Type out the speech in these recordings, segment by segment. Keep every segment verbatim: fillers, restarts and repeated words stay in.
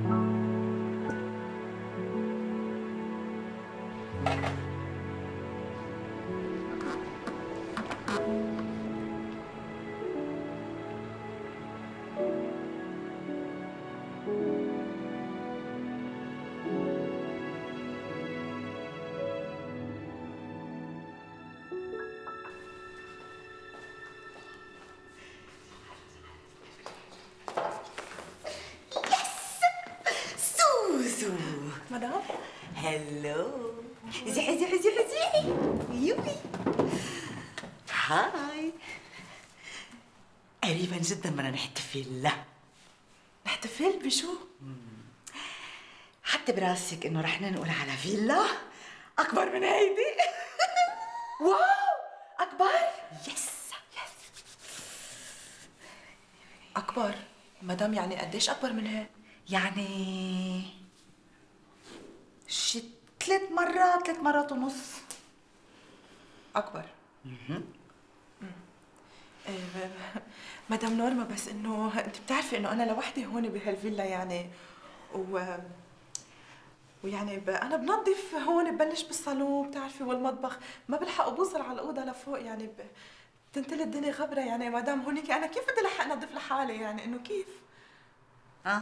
مدام هلو زحي زحي زحي زحي يوبي هاي قريبا جدا بدنا نحتفل. لا نحتفل بشو؟ حتى براسك انه رح ننقل على فيلا اكبر من هيدي. واو اكبر؟ يس يس اكبر مدام. يعني قديش اكبر من هيك؟ يعني شي ثلاث مرات ثلاث مرات ونص اكبر. اها مدام نورما، بس انه انت بتعرفي انه انا لوحدي هون بهالفيلا يعني، و ويعني ب... انا بنظف هون، ببلش بالصالون بتعرفي والمطبخ، ما بلحق بوصل على الاوضه لفوق يعني، ب... بتنتلي الدنيا غبره يعني مدام هونيك. انا كيف بدي لحق انظف لحالي يعني؟ انه كيف؟ اه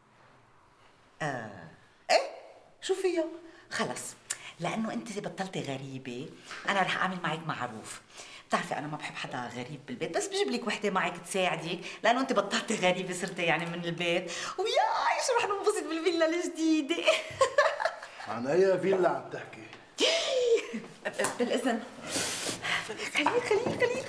اه ايه شو فيه؟ خلص لانه انت بطلتي غريبه انا رح اعمل معك معروف. بتعرفي انا ما بحب حدا غريب بالبيت، بس بجيب لك وحده معك تساعدك لانه انت بطلتي غريبه صرتي يعني من البيت، وياي شو رح ننبسط بالفيلا الجديده. عن اي فيلا عم تحكي؟ بالاذن. خليل خليل خليل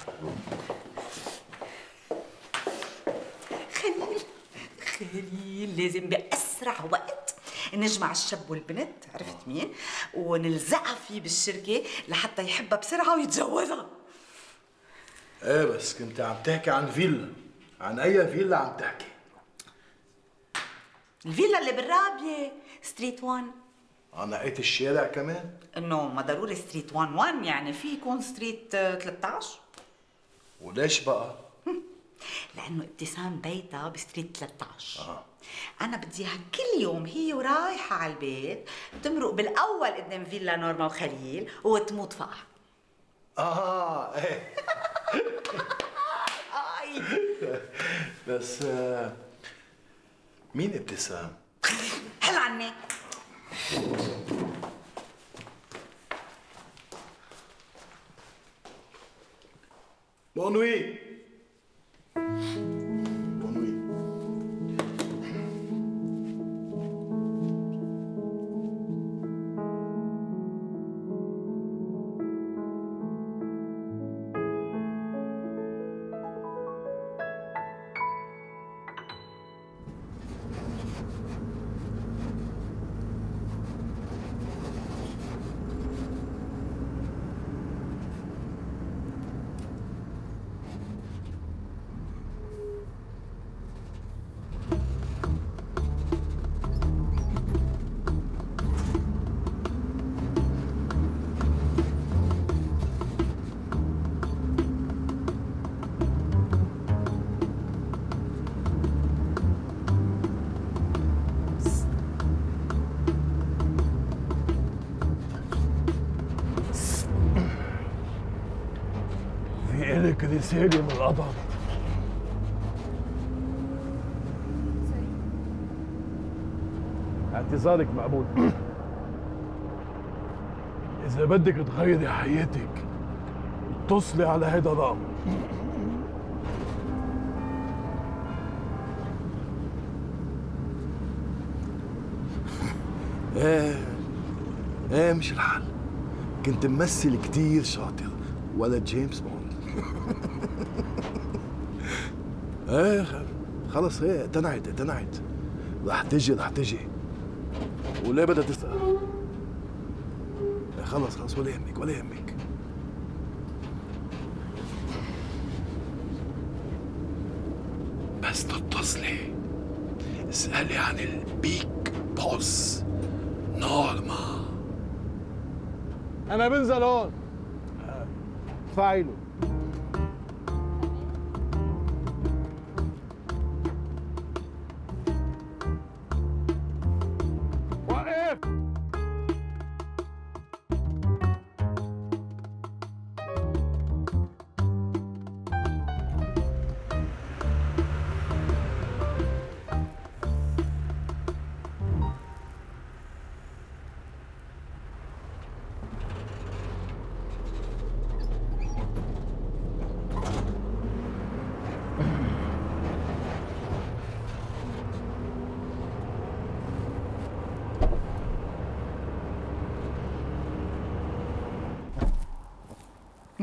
خليل خليل خليل لازم باسرع وقت نجمع الشاب والبنت، عرفت مين؟ ونلزقها فيه بالشركه لحتى يحبها بسرعه ويتجوزها. ايه بس كنت عم تحكي عن فيلا، عن اي فيلا عم تحكي؟ الفيلا اللي بالرابيه ستريت واحد. اه نقيت الشارع كمان؟ انه ما ضروري ستريت واحد واحد، يعني في يكون ستريت ثلاثة عشر. وليش بقى؟ لانه ابتسام بيتها بستريت ثلاثة عشر. اه انا بدي اياها كل يوم هي ورايحه على البيت تمرق بالاول قدام فيلا نورما وخليل وتموت فقع. اه ايه اي بس آه مين ابتسام؟ حل عني. بونوي بونوي. إلك رسالة من القضاء. اعتذارك مقبول. إذا بدك تغيري حياتك اتصلي على هيدا الرقم. ايه ايه مش الحل. كنت ممثل كتير شاطر ولا جيمس بوند. ايه خلص ايه اقتنعت اقتنعت رح تجي رح تجي. وليه بدها تسأل؟ ايه خلص خلص ولا يهمك ولا يهمك. بس تتصلي اسألي عن البيك بوس نورما. أنا بنزل هون. ادفعي له.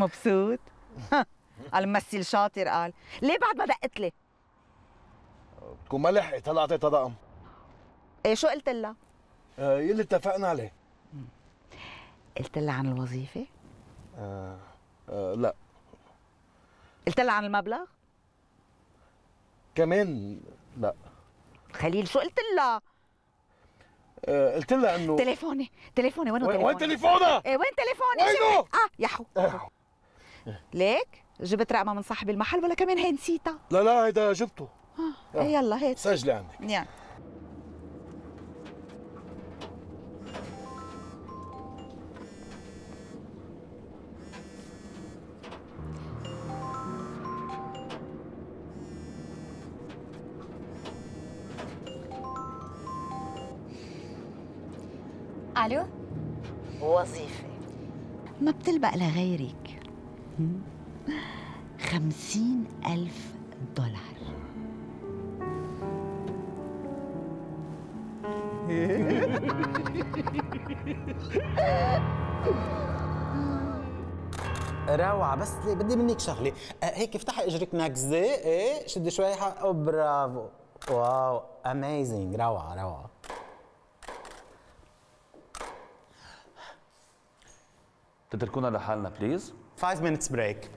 مبسوط؟ قال ممثل شاطر. قال ليه بعد ما دقت لي؟ تكون ما لحقت هلا اعطيتها رقم. ايه شو قلت لها؟ آه يلي اتفقنا عليه. قلت لها عن الوظيفة؟ آه آه لا. قلت لها عن المبلغ؟ كمان لا. خليل شو قلت لها؟ آه قلت لها انه تليفوني تليفوني وينه تليفوني؟ وين تليفونها؟ ايه وين تليفوني؟ وينه؟ اه يحو ليك جبت رقمها من صاحب المحل ولا كمان هي نسيتها؟ لا لا هيدا جبته. اه ايه يلا هيك سجلي عندك. يعني الو. وظيفة ما بتلبق لغيرك. خمسين ألف دولار. روعة. بس ليه بدي منك شغلة. آه هيك افتحي اجرك نكزة. ايه شدي شوي حق. أو برافو. واو اميزنج. روعة روعة. تتركونا لحالنا بليز. خمس minutes بريك.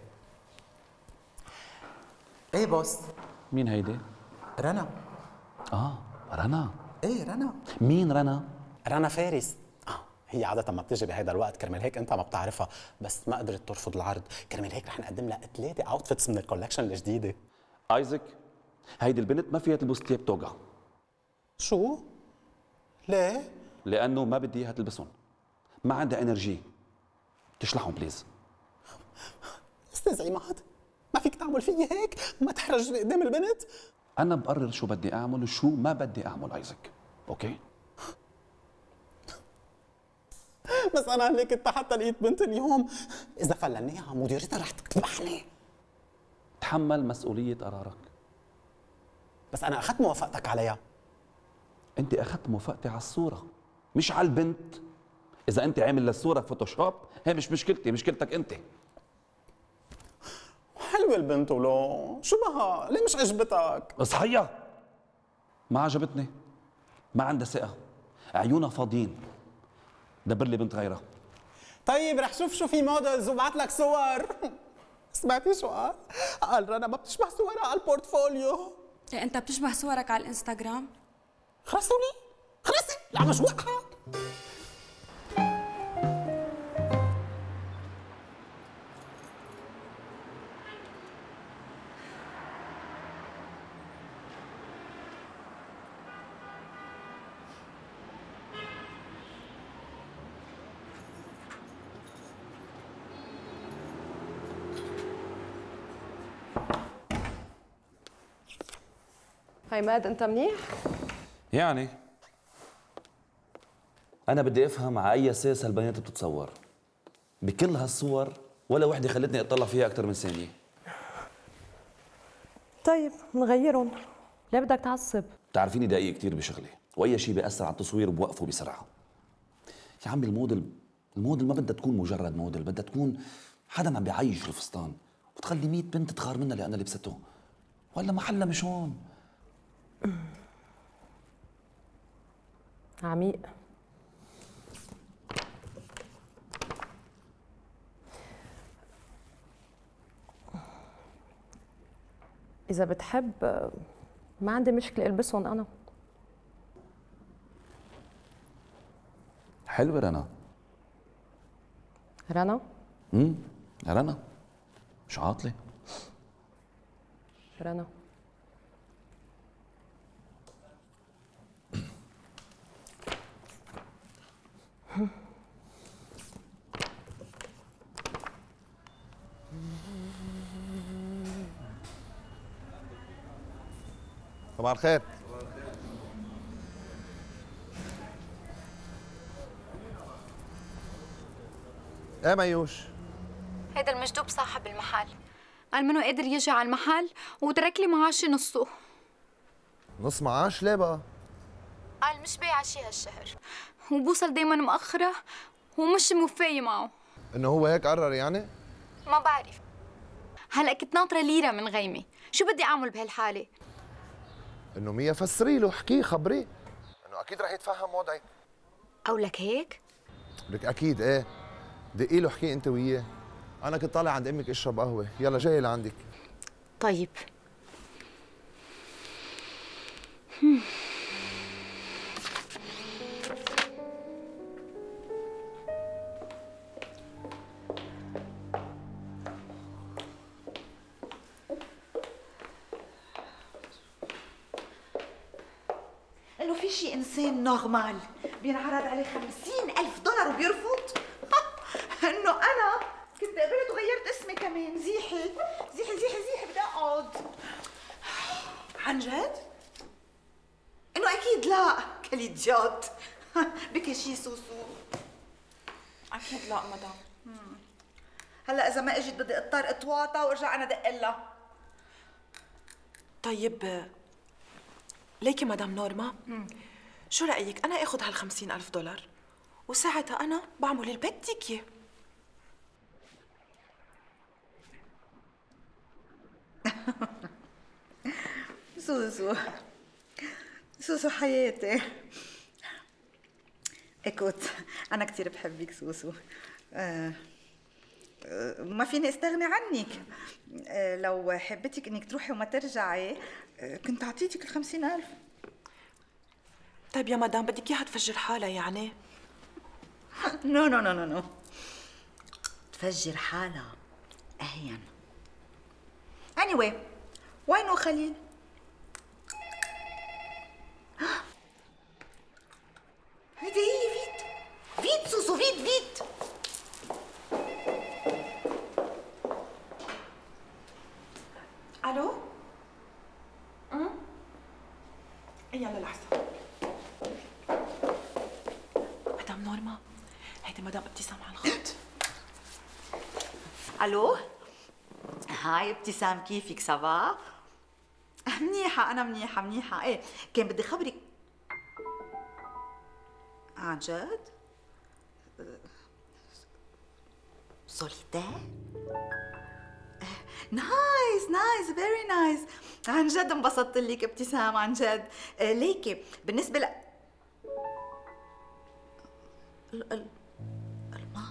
ايه بوس. مين هيدي؟ رنا. اه رنا. ايه رنا. مين رنا؟ رنا فارس. اه هي عادة ما بتجي بهيدا الوقت، كرمال هيك انت ما بتعرفها، بس ما قدرت ترفض العرض، كرمال هيك رح نقدم لها ثلاثة اوتفيتس من الكولكشن الجديدة. ايزك هيدي البنت ما فيها تلبس ثياب توقع. شو؟ ليه؟ لانه ما بدي اياها تلبسهم. ما عندها انرجي. تشلحهم بليز. استاذ عماد ما فيك تعمل فيي هيك؟ ما تحرجني قدام البنت. انا بقرر شو بدي اعمل وشو ما بدي اعمل ايزك. اوكي؟ بس انا هيك انت حتى لقيت بنت اليوم اذا فلناها مديرتها رح تذبحني. تحمل مسؤولية قرارك. بس انا اخذت موافقتك عليها. انت اخذت موافقتي على الصورة مش على البنت. اذا انت عامل للصورة فوتوشوب هي مش مشكلتي، مشكلتك انت. حلوة البنت ولو شو بها؟ ليه مش عجبتك؟ اصحيها. ما عجبتني. ما عندها ثقة. عيونها فاضيين. دبر لي بنت غيرها. طيب رح شوف شو في موديلز وبعت لك صور. سمعتي شو قال؟ قال رنا ما بتشبه صورها على البورتفوليو. إيه انت بتشبه صورك على الانستغرام؟ خلصوني خلصي لا مش وقعها. عماد انت منيح؟ يعني أنا بدي أفهم على أي أساس هالبنات بتتصور. بكل هالصور ولا وحدة خلتني أطلع فيها أكثر من ثانية. طيب نغيرهم. ليه بدك تعصب؟ بتعرفيني دقيق كثير بشغلي، وأي شيء بيأثر على التصوير بوقفه بسرعة. يا عمي الموديل الموديل ما بدها تكون مجرد موديل، بدها تكون حدا عم بيعيش الفستان وتخلي مية بنت تغار منها لأنها لبسته. ولا محلها مش هون. عميق. إذا بتحب ما عندي مشكلة ألبسهم أنا. حلوة رنا. رنا؟ امم رنا مش عاطلة. رنا صباح الخير. ايه ميوش؟ هيدا المجدوب صاحب المحل قال منه قادر يجي على المحل وترك لي معاشي نصه. نص معاش ليه بقى؟ قال مش بايعة شي هالشهر وبوصل دايما مأخرة ومش موفية معه. انه هو هيك قرر يعني؟ ما بعرف. هلا كنت ناطره ليره من غيمه، شو بدي اعمل بهالحاله؟ انه ميا فسري له، احكيه خبريه انه اكيد رح يتفهم وضعك. قولك هيك؟ لك اكيد ايه. دقي له احكيه انت وياه. انا كنت طالع عند امك اشرب قهوه، يلا جاي لعندك. طيب. انه في شي انسان نورمال بينعرض عليه خمسين ألف دولار وبيرفض؟ انه انا كنت قبلت وغيرت اسمي كمان. زيحي زيحي زيحي زيحي بدي اقعد. عن جد؟ انه اكيد لا كاليديوت. بكي شي سوسو؟ اكيد لا مدام. هلا اذا ما اجت بدي اضطر اتواطى وارجع انا دق لها. طيب ليكي مدام نورما، شو رأيك أنا آخذ هالخمسين ألف دولار وساعتها أنا بعمل اللي بدك إياه. سوسو سوسو حياتي. اكوت انا كثير بحبك سوسو. آه آه ما فيني استغني عنك. آه لو حبيتك انك تروحي وما ترجعي آه كنت اعطيتك الخمسين ألف. طيب يا مدام بدك إياها تفجر حالها يعني؟ نو نو نو نو نو تفجر حالها اهين. anyway وينه خليل؟ هيدي هي فيت فيت سوسو فيت فيت. ألو؟ أم؟ يلا لحظة. مدام نورما، هيدي مدام ابتسام على الخط. الو هاي ابتسام، كيفك؟ سافا؟ منيحة أنا منيحة منيحة. إيه كان بدي خبرك. عن جد؟ سوليتير؟ نايس نايس فيري نايس. عن جد انبسطت لك ابتسام عن جد. ليكي بالنسبة ل ال ال الماء.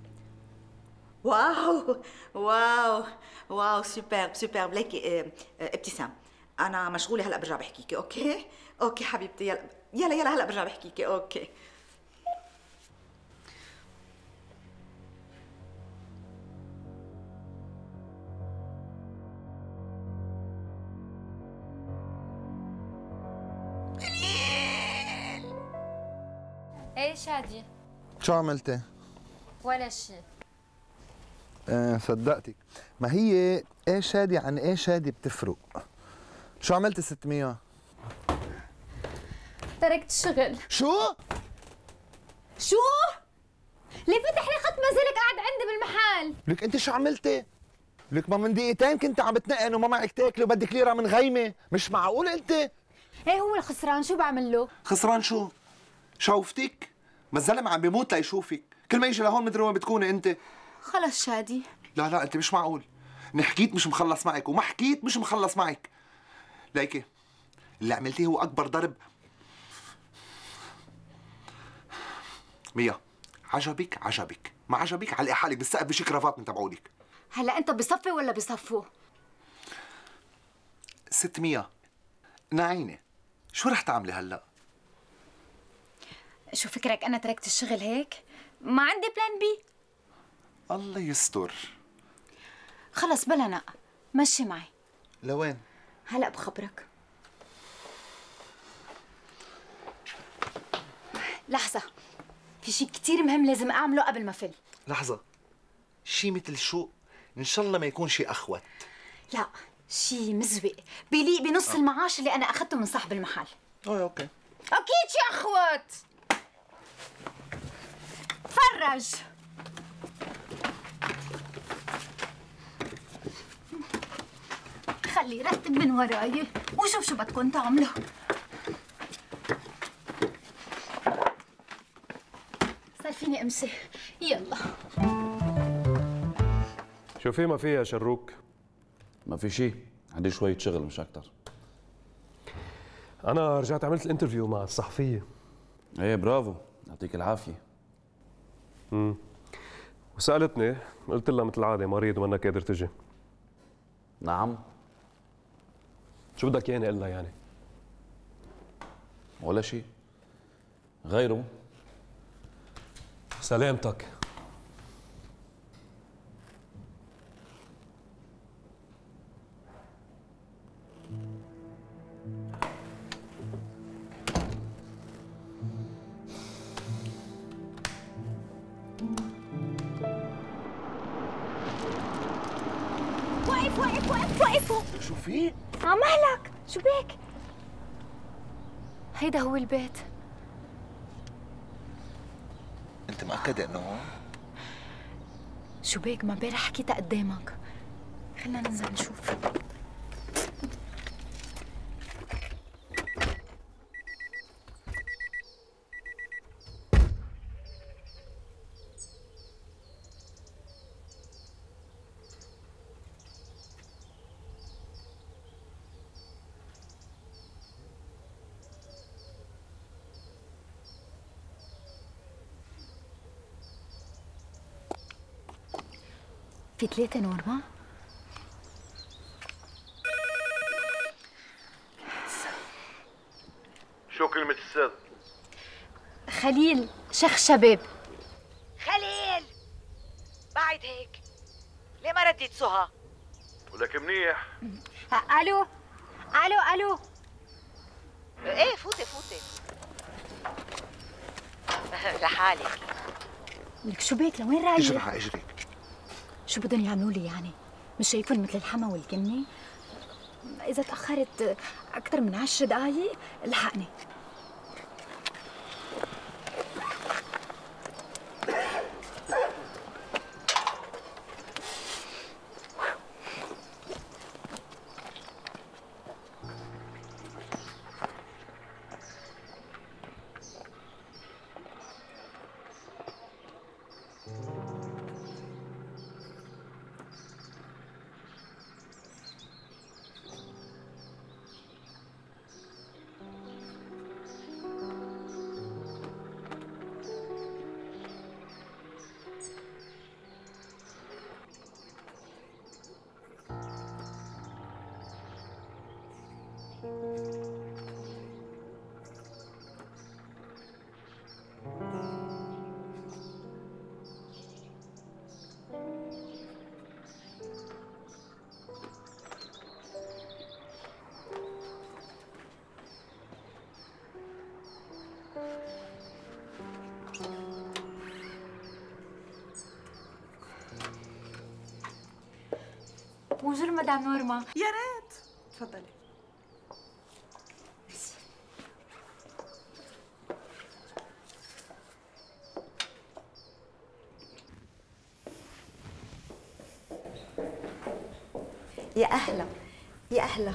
واو واو واو سوبرب سوبرب. ليكي اه ابتسام أنا مشغولة هلا برجع بحكيكي. أوكي أوكي حبيبتي يلا يلا يلا هلا برجع بحكيكي. أوكي. ايه شادي؟ شو عملتي؟ ولا شيء. ايه صدقتك. ما هي ايه شادي عن ايه شادي بتفرق. شو عملتي ست ميا؟ تركت الشغل. شو؟ شو؟ ليه فتح لي خط ما زلك قاعد عندي بالمحل؟ لك انت شو عملتي؟ لك ما من دقيقتين كنت عم بتنقن وما معك تاكلي وبدك ليره من غيمه، مش معقول انت؟ ايه هو الخسران شو بعمل له؟ خسران شو؟ شوفتك؟ ما الزلمه عم بيموت ليشوفك، كل ما يجي لهون مدري وين بتكوني انت. خلص شادي. لا لا انت مش معقول. إن حكيت مش مخلص معك وما حكيت مش مخلص معك. ليكي اللي عملتيه هو اكبر ضرب. ميا عجبك عجبك، ما عجبك علقي حالك بالسقف بشي كرافات من تبعولك. هلا انت بصفي ولا بصفوا؟ ست ميا نعينه، شو رح تعملي هلا؟ شو فكرك انا تركت الشغل هيك؟ ما عندي بلان بي. الله يستر. خلص بلا نق، مشي معي. لوين؟ هلا بخبرك. لحظة، في شيء كثير مهم لازم اعمله قبل ما فل. لحظة، شي مثل شو؟ ان شاء الله ما يكون شي اخوت. لا، شيء مزوق بيليق بنص أه. المعاش اللي انا اخذته من صاحب المحل. اه اوكي. اكيد شي اخوت. فرج. خلي رتب من وراي وشوف شو بدكم تعملوا. صار فيني امشي، يلا. شو في ما في يا شروك؟ ما في شيء، عندي شوية شغل مش أكتر. أنا رجعت عملت الانترفيو مع الصحفية. إيه برافو، يعطيك العافية. امم وسألتني، قلت لها مثل العادة مريض ومنك قادر تجي. نعم. شو بدك ياني اقول لها يعني؟ ولا شيء. غيره. سلامتك. واقف واقف واقف واقف. شو في؟ عمالك شو بك؟ هيدا هو البيت. انت مأكدة انه هون؟ شو بك؟ ما امبارح حكيتها قدامك. خلينا ننزل نشوف. في ثلاثة نورما؟ شو كلمة السر؟ خليل شيخ شباب. خليل بعد هيك ليه ما رديت سهى؟ ولك منيح. الو الو الو. ايه فوتي فوتي. لحالك. لك شو بك؟ لوين رايح؟ اجري على اجري. شو بدهم يعملوا لي يعني؟ مش شايفهم مثل الحما والكني؟ إذا تأخرت أكثر من عشر دقايق الحقني. بونجور مدام نورما. يا ريت. تفضلي. يا أهلا يا أهلا.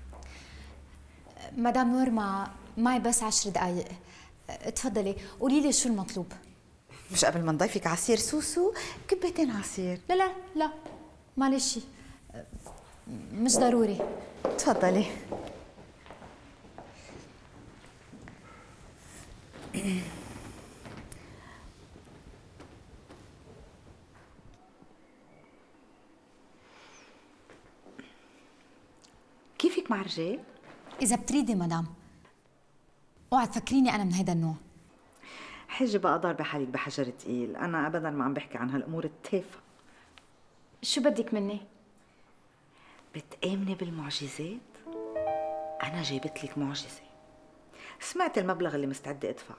مدام نورما معي بس عشر دقايق. تفضلي قولي لي شو المطلوب. مش قبل ما نضيفك عصير سوسو كبتين عصير؟ لا لا لا معلش مش ضروري. تفضلي. كيفك مع الرجال؟ إذا بتريدي مدام. اوعى تفكريني أنا من هيدا النوع. حجي بقى ضاربة حالك بحجر تقيل، أنا أبداً ما عم بحكي عن هالأمور التافهة. شو بدك مني؟ بتآمني بالمعجزات؟ أنا جايبت لك معجزة. سمعت المبلغ اللي مستعدة أدفعه.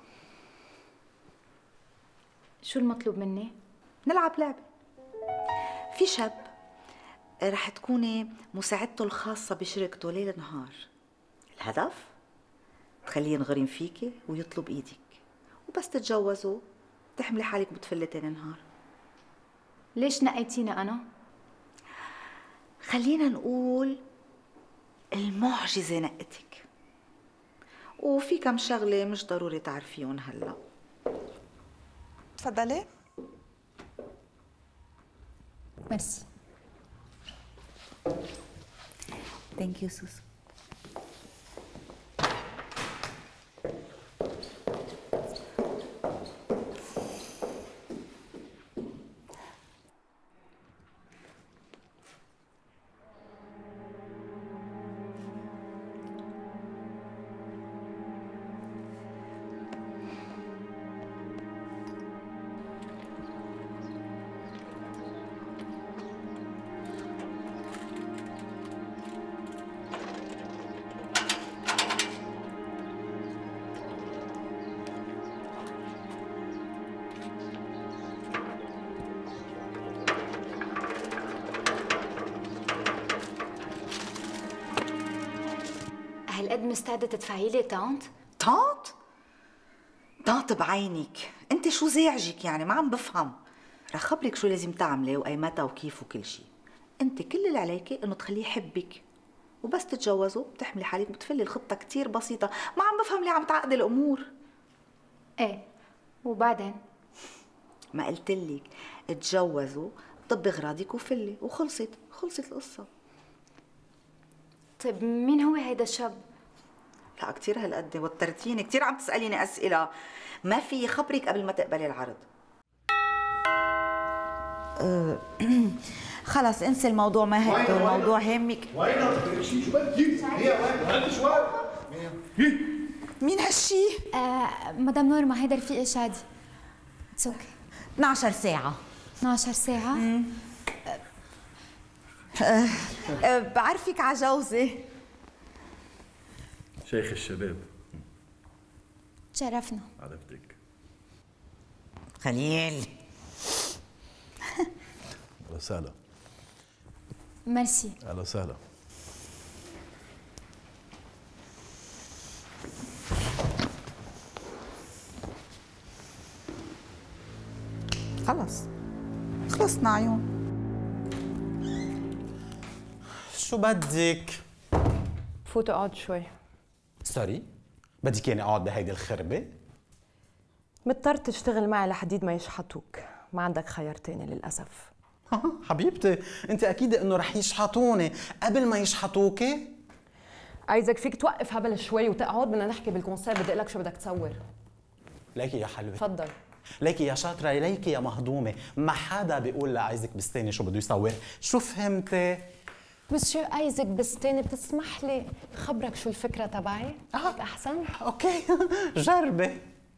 شو المطلوب مني؟ نلعب لعبة. في شاب رح تكوني مساعدته الخاصة بشركته ليل نهار. الهدف تخليه ينغرم فيكي ويطلب ايدك، وبس تتجوزوا تحملي حالك بتفلي تاني نهار. ليش نقيتيني أنا؟ خلينا نقول المعجزة نقتك، وفي كم شغلة مش ضروري تعرفيهم هلا. تفضلي. ميرسي. ثانك يو سوسو. هالقد مستعدة تدفعي لي طانت؟ طانت؟ طانت بعينك، انت شو زعجك يعني؟ ما عم بفهم. رح خبرك شو لازم تعملي وايمتى وكيف وكل شيء. انت كل اللي عليكي انه تخليه يحبك، وبس تتجوزوا بتحملي حالك بتفلي الخطة كتير بسيطة. ما عم بفهم ليه عم تعقدي الامور. ايه وبعدين؟ ما قلتلك اتجوزوا طبي اغراضك وفلي وخلصت، خلصت القصة. طيب مين هو هيدا الشاب؟ لا كتير هالقد وترتيني، كتير عم تسأليني أسئلة ما في خبرك قبل ما تقبلي العرض. أه خلص انسي الموضوع، ما هيك الموضوع هامك. وين شو بدك؟ هي وين؟ هات شوي. مين هالشي؟ آه مدام نورما هيدا رفيقي شادي. اتس اوكي. اثنعش ساعة. اثنعش ساعة؟ امم أه أه بعرفك على جوزي شيخ الشباب. تشرفنا. عرفتك. خليل. اهلا وسهلا. ميرسي. اهلا وسهلا. خلص خلصنا عيون. شو بدك؟ فوت اقعد شوي. سوري، بدك ياني اقعد بهيدي الخربة؟ مضطر تشتغل معي لحديد ما يشحطوك، ما عندك خيار تاني للأسف. حبيبتي انت اكيد انه رح يشحطوني قبل ما يشحطوكي. عايزك فيك توقف هبل شوي وتقعد، بدنا نحكي بالكونسير، بدي اقول لك شو بدك تصور. ليكي يا حلوة. تفضل. ليكي يا شاطرة، ليكي يا مهضومة، ما حدا بيقول لايزك بستاني شو بده يصور، شو فهمتي؟ مسيو ايزك بستاني بتسمح لي خبرك شو الفكرة تبعي؟ هيك أحسن؟ اوكي جربي.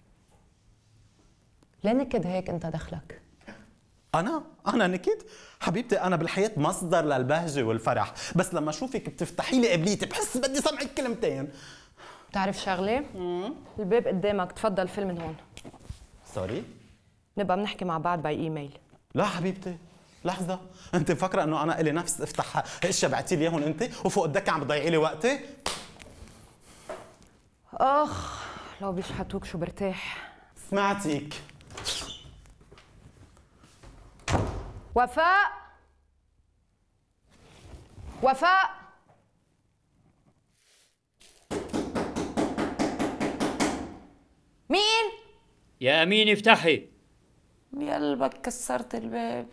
ليه نكد هيك انت دخلك؟ أنا؟ أنا نكد؟ حبيبتي أنا بالحياة مصدر للبهجة والفرح، بس لما أشوفك بتفتحي لي قبليتي بحس بدي سمعك كلمتين. بتعرف شغلة؟ الباب قدامك، تفضل فل من هون. سوري؟ نبقى بنحكي مع بعض باي ايميل. لا حبيبتي، لحظة، أنت مفكرة إنه أنا إلي نفس افتحها، اشياء بعتي لي إياهم أنت وفوق الدكة عم بتضيعي لي وقتي؟ آخ لو بيشحتوك شو برتاح. سمعتيك. وفاء وفاء مين؟ يا أمين افتحي. بقلبك كسرت الباب.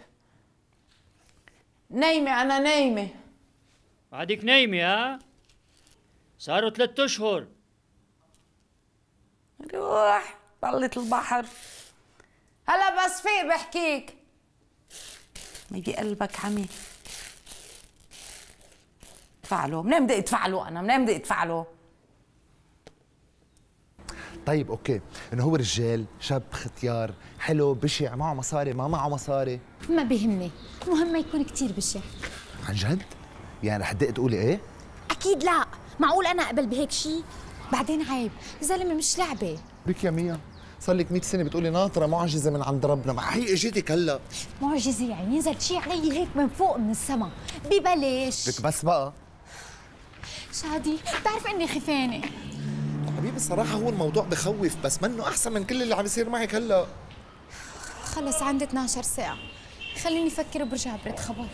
نايمة أنا نايمة. بعدك نايمة ها؟ صاروا ثلاثة أشهر. روح طلت البحر. هلا بس فيق بحكيك. ما قلبك عمي. ادفع له، منين بدي ادفع له أنا؟ منين بدي ادفع له؟ طيب اوكي، انه هو رجال شاب ختيار حلو بشع، معه مصاري ما معه مصاري ما بيهمني، المهم ما يكون كتير بشع. عن جد؟ يعني رح تدق تقولي ايه؟ اكيد لا، معقول انا اقبل بهيك شيء؟ بعدين عيب، زلمه مش لعبه. بك يا ميا، صار لك مية سنه بتقولي ناطره معجزه من عند ربنا، ما هي اجيتك هلا. معجزه يعني ينزل شيء علي هيك من فوق من السما ببلاش. لك بس بقى شادي بتعرف اني خفانه. حبيبي الصراحه هو الموضوع بخوف، بس منه احسن من كل اللي عم يصير معك هلا. خلص عندي اثنعش ساعه، خليني افكر وبرجع برد خبر.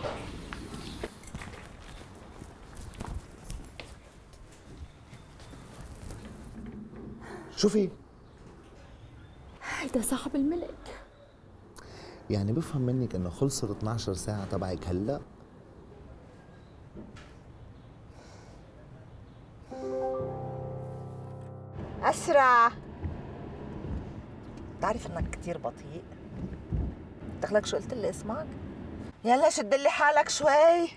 شو في؟ هيدا صاحب الملك. يعني بفهم منك انه خلصت اثنعش ساعه تبعك هلا؟ اسرع. بتعرف انك كثير بطيء؟ دخلك شو قلت لي اسمك؟ يلا شد لي حالك شوي.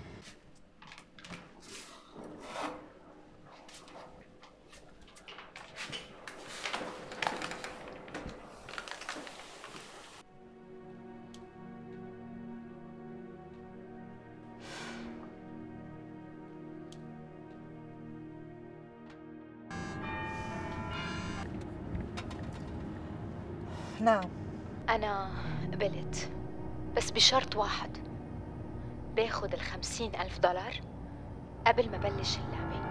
نعم. أنا قبلت، بس بشرط واحد، باخد الخمسين ألف دولار قبل ما بلش اللعبة.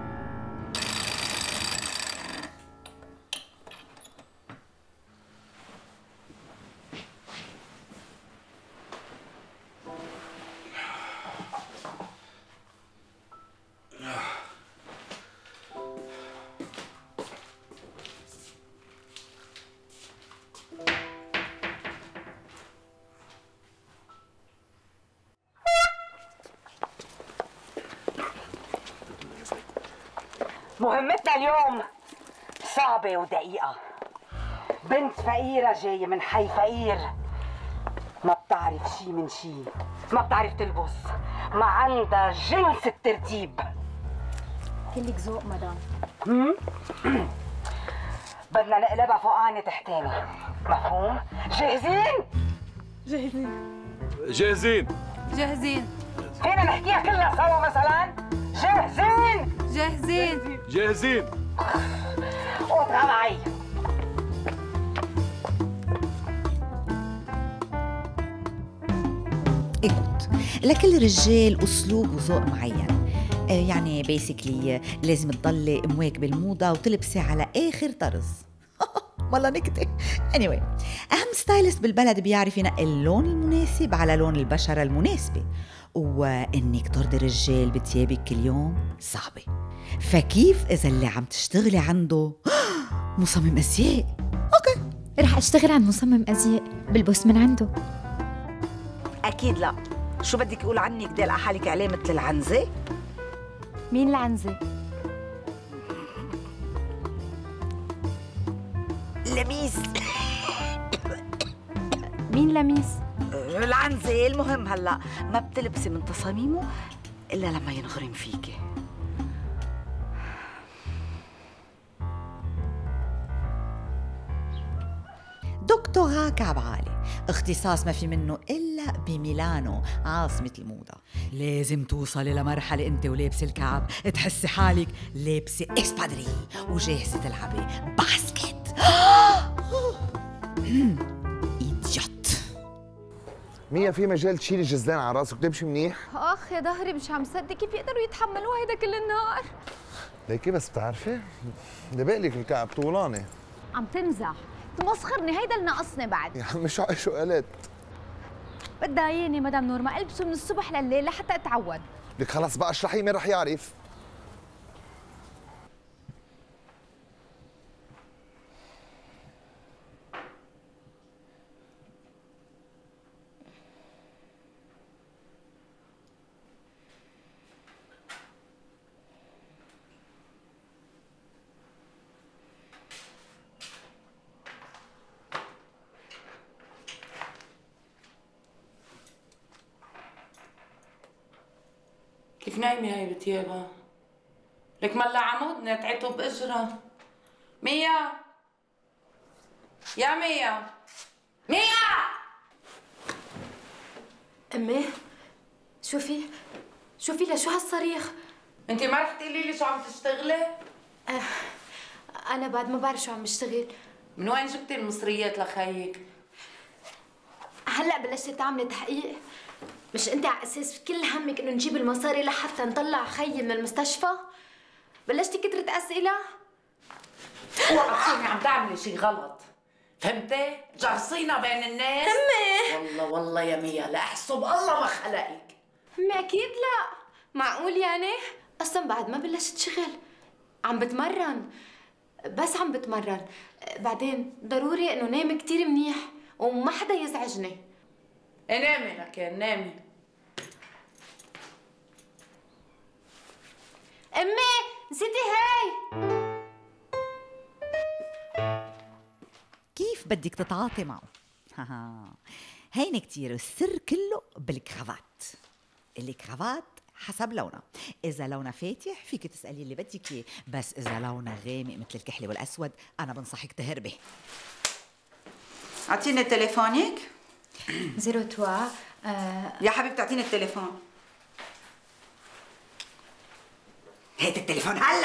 مهمتنا اليوم صعبة ودقيقة. بنت فقيرة جاية من حي فقير، ما بتعرف شي من شي، ما بتعرف تلبس، ما عندها جنس الترتيب. كلك ذوق مدام. بدنا نقلبها فوقاني تحتاني، مفهوم؟ جاهزين؟ جاهزين جاهزين جاهزين. فينا نحكيها كلها سوا مثلا؟ جاهزين؟ جاهزين جاهزين. اطلع معي. ايكوت، لكل رجال اسلوب وذوق معين. آه يعني بيسكلي لازم تضلي مواكبه الموضه وتلبسي على اخر طرز. والله نكته. anyway، اهم ستايلست بالبلد بيعرف ينقي اللون المناسب على لون البشره المناسبه، وانك ترضي الرجال بتيابك كل يوم صعبه، فكيف اذا اللي عم تشتغلي عنده مصمم ازياء؟ اوكي، رح اشتغل عند مصمم ازياء بلبس من عنده. اكيد لا. شو بدك اقول عنك دلقى حالك عليه مثل العنزه؟ مين العنزه؟ لميس. مين لميس؟ العنزه. المهم هلا ما بتلبسي من تصاميمه الا لما ينغرم فيكي. دكتوراه كعب عالي، اختصاص ما في منه إلا بميلانو عاصمة الموضة. لازم توصلي لمرحلة أنت ولابسة الكعب تحسي حالك لابسة إسبادري وجاهزة تلعبي باسكت. إيديوت. مية، في مجال تشيلي جزلان على راسك وتمشي منيح؟ اخ يا ظهري مش عم صدق كيف يقدروا يتحملوا هيدا كل النهار. ليكي بس بتعرفي دبقلك الكعب طولانة. عم تمزح، تمسخرني، هيدا اللي ناقصني بعد. يا عمي شو شو قلت؟ بتضايقني مدام نورما، البسه من الصبح لليل لحتى اتعود. لك خلص بقى اشرحي، مين رح يعرف؟ كيف نايمة هاي بتيابها؟ لك ملا عمود نتعته بإجرة. ميا، يا ميا، ميا. امي شوفي شوفي لشو هالصريخ؟ انت ما رح تقولي لي شو عم تشتغلي؟ أه انا بعد ما بعرف شو عم بشتغل. من وين جبتي المصريات لخيك؟ هلا بلشتي تعملي تحقيق؟ مش انت على اساس كل همك انه نجيب المصاري لحتى نطلع خيي من المستشفى؟ بلشتي كترة اسئله؟ اوعى تكوني عم تعملي شي غلط، فهمتي؟ جرصينا بين الناس. امي والله والله يا ميا لا احسب الله ما خلقك. امي اكيد لا، معقول يعني؟ اصلا بعد ما بلشت شغل، عم بتمرن، بس عم بتمرن. بعدين ضروري انه نام كتير منيح وما حدا يزعجني. نامي لكن نامي. امي نسيتي هاي. بدك تتعاطي معه. هين كتير، السر كله بالكرافات. الكرافات حسب لونها، إذا لونها فاتح فيك تسألي اللي بدك إياه، بس إذا لونها غامق مثل الكحلي والأسود أنا بنصحك تهربي. أعطيني تليفونك. زيرو توا آه... يا حبيبتي أعطيني التليفون. هات التليفون هلا.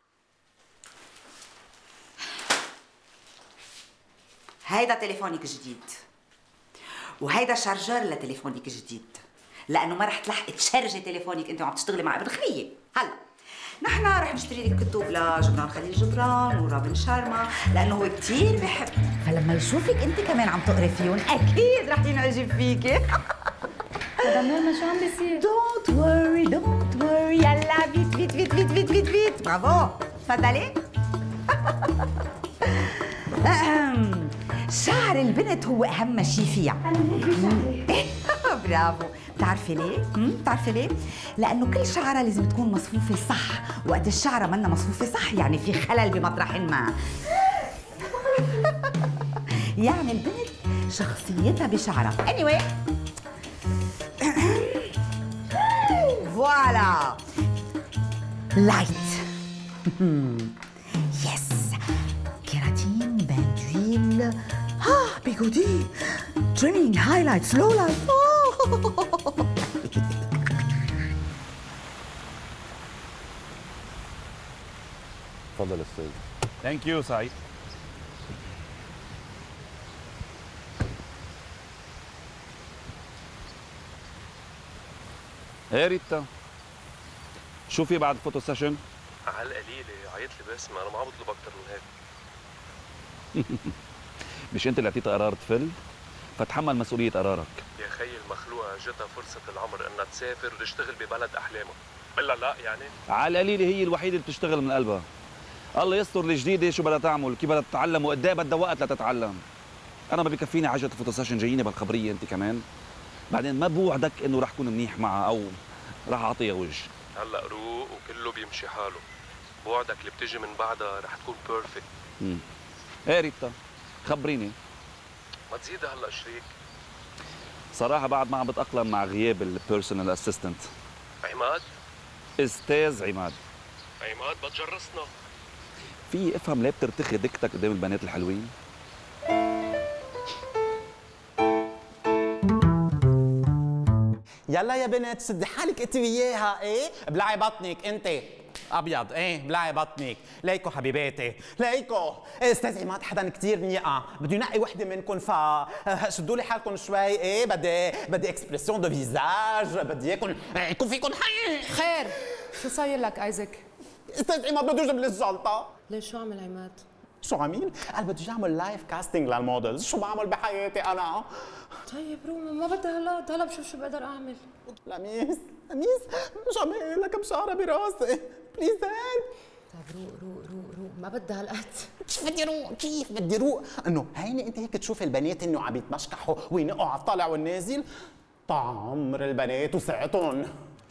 هيدا تليفونك جديد، وهيدا شارجر لتليفونك جديد، لأنه ما رح تلحقي تشارجي تليفونك أنت وعم تشتغلي مع ابن خيي. هلا نحن رح نشتري لك كتب لجبران خليل جبران ورابن شارما، لأنه هو كتير بحب، فلما يشوفك أنت كمان عم تقري فيهم أكيد رح ينعجب فيكي. مدام نورما شو عم بيصير؟ دونت وري دونت وري، يلا فيت فيت فيت فيت فيت فيت فيت. برافو، تفضلي. شعر البنت هو أهم شيء فيها. برافو. بتعرفي ليه؟ بتعرفي ليه؟ لأنه كل شعرة لازم تكون مصفوفة صح، وقت الشعرة منا مصفوفة صح يعني في خلل بمطرح ما. يعني البنت شخصيتها بشعرها. anyway فوالا لايت. يس كيراتين باندويل ها بيجودي تريمينج هايلايت سلو لايت. تفضل استاذ. ثانك يو سعيد. ايه ريتا، شو في بعد فوتو سيشن؟ على القليله عيط لي باسم، انا ما عم بطلب اكثر من هيك. مش انت اللي اعطيتها قرار تفل؟ فتحمل مسؤوليه قرارك. يا خيي المخلوقه جتها فرصه العمر انها تسافر وتشتغل ببلد احلامها، الا لا يعني؟ على القليله هي الوحيده اللي بتشتغل من قلبها. الله يستر الجديده شو بدها تعمل، كيف بدها تتعلم، وقد ايه بدها وقت لتتعلم. انا ما بكفيني عجله فوتو سيشن، جاييني بالخبريه انت كمان. بعدين ما بوعدك انه رح كون منيح معها او رح اعطيها وجه. هلا روق وكله بيمشي حاله، بوعدك اللي بتيجي من بعدها رح تكون بيرفكت. امم ايه ريتا خبريني. ما تزيدها هلا شريك. صراحه بعد ما عم بتاقلم مع غياب البيرسونال اسيستنت. عماد؟ استاذ عماد. عماد بتجرسنا. في افهم ليه بترتخي دكتك قدام البنات الحلوين؟ يلا يا بنت سدي حالك انت وياها. ايه بلعي بطنك انت ابيض. ايه بلعي بطنك. ليكو حبيباتي ليكو. إيه استاذ عماد حدا كثير منيقه، بده ينقي وحده منكم، فشدوا لي حالكم شوي. ايه بدي بدي اكسبرسيون دو فيزاج، بدي اياكم يكون فيكم حي. خير شو صاير لك ايزك؟ استاذ عماد بده يجيب لي الجلطه. ليش شو عمل عماد؟ شو عميل؟ قال بده يعمل لايف كاستنج للمودلز. شو بعمل بحياتي انا؟ طيب روما ما بدها هلا، هلا بشوف شو بقدر اعمل. لا ميس ميس مش عم لك بشعره براسي بليز هيلب. طيب روق روق روق روق، ما بدها هالقد. كيف بدي روق؟ كيف بدي روق؟ انه هيني انت هيك تشوف البنات انه عم يتمشكحوا وينقوا على الطالع والنازل. طعمر البنات وسعتهم.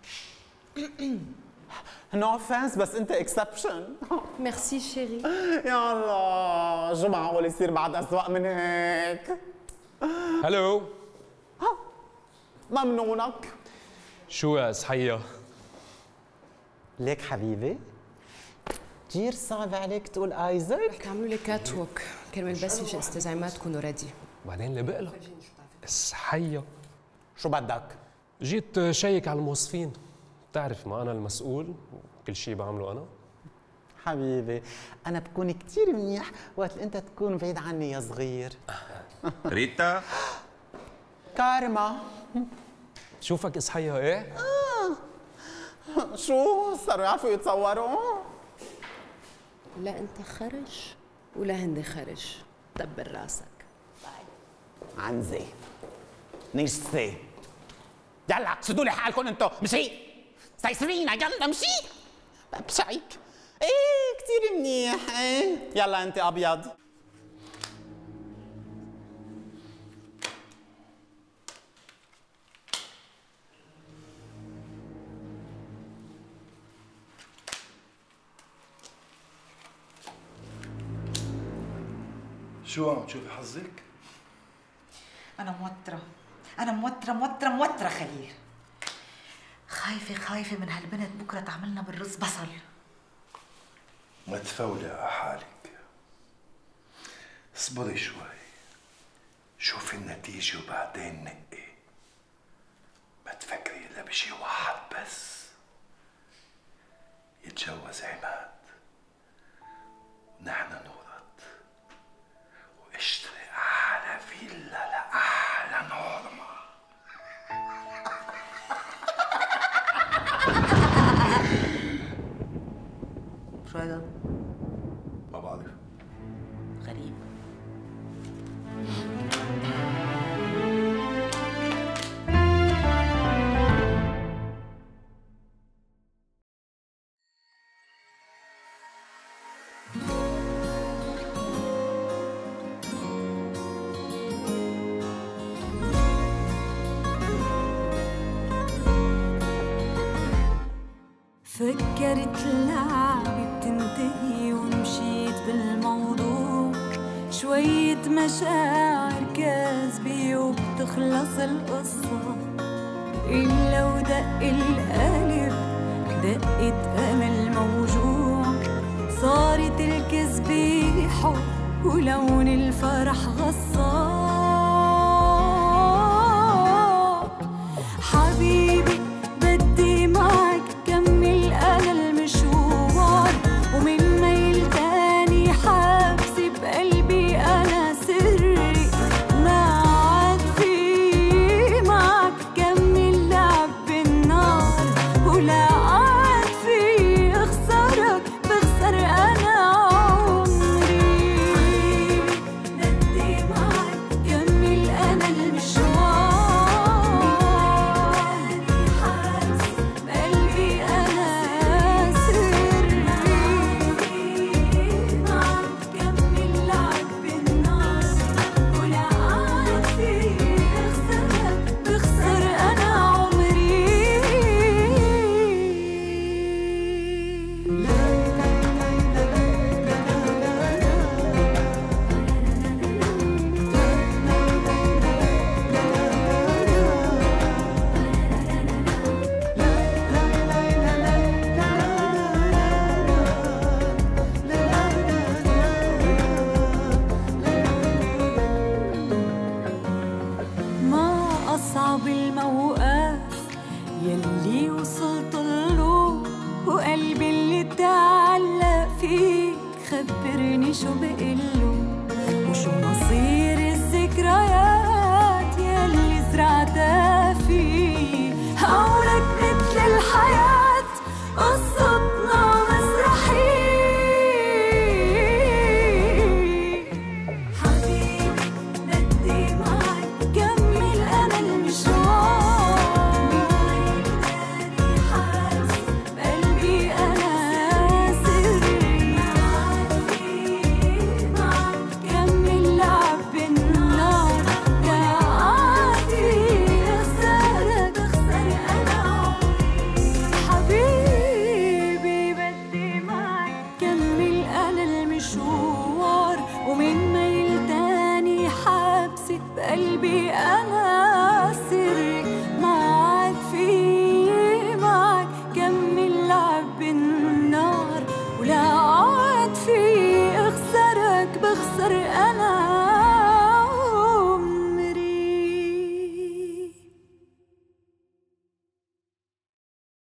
نو اوفنس بس انت اكسبشن. ميرسي شيري. يا الله شو معقول يصير بعد اسوأ من هيك؟ هلو. ها ممنونك. شو يا صحية؟ ليك حبيبي كثير صعب عليك تقول ايزك. رح تعملوا لي كات ووك كرمال بس يجي استاذ عماد تكونوا ريدي. وبعدين اللي بقلك الصحية. شو بدك؟ جيت شيك على الموظفين، بتعرف ما أنا المسؤول وكل شيء بعمله أنا. حبيبي أنا بكون كثير منيح وقت اللي أنت تكون بعيد عني يا صغير. ريتا كارما شوفك إصحيها إيه؟ آه. شو صاروا يعرفوا يتصوروا؟ لا أنت خرج ولا هندي خرج، دبر راسك. عنزي نجسي. يلا سدوا لي حالكم انتو. مشي سايسرينا يلا مشي. بشعيك. ايه كثير منيح. ايه يلا انت ابيض. شو عم تشوفي حظك؟ أنا موترة، أنا موترة موترة موترة خليل. خايفة خايفة من هالبنت بكرة تعملنا بالرز بصل. ما تفولي على حالك، اصبري شوي، شوفي النتيجة وبعدين نقي. ما تفكري إلا بشي واحد بس، يتجوز عماد ونحن نورد واشتري أحلى فيلا لأحلى نورما. شو هذا؟ ما بعرف. غريب. فكرت اللعبة بتنتهي ومشيت بالموضوع، شوية مشاعر كاذبة وبتخلص القصة. إلا ودق القلب دقت أمل موجوع، صارت الكذبة حب ولون الفرح غصاب. حبيبي بدي معك كمل أنا المشوار، ومن ميل تاني حابسي بقلبي أنا سري. ما عاد في معك كمل لعب بالنار، ولا عاد في أخسرك بخسر أنا عمري. بدي معك كمل أنا المشوار، بالموقف يلي وصلت له، وقلبي اللي تعلق فيك خبرني شو بقله.